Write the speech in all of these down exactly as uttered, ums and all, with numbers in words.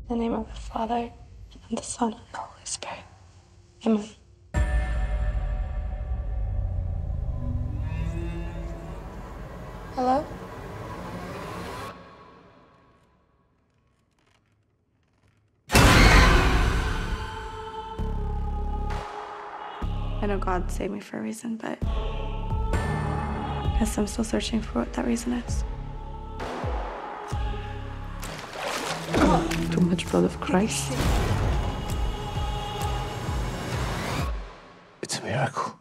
In the name of the Father, and the Son, and the Holy Spirit. Amen. Hello? I know God saved me for a reason, but I guess I'm still searching for what that reason is. Too much blood of Christ. It's a miracle.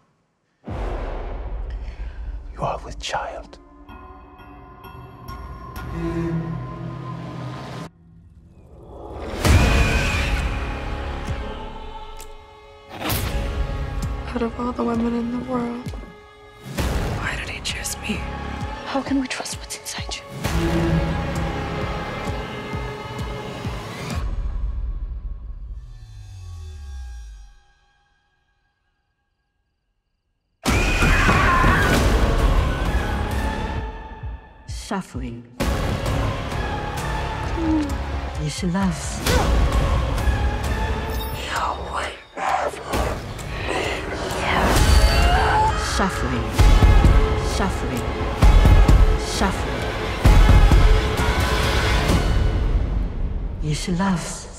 You are with child. Out of all the women in the world, why did he choose me? How can we trust what's inside you? Suffering. Is love. Suffering, suffering, suffering is love.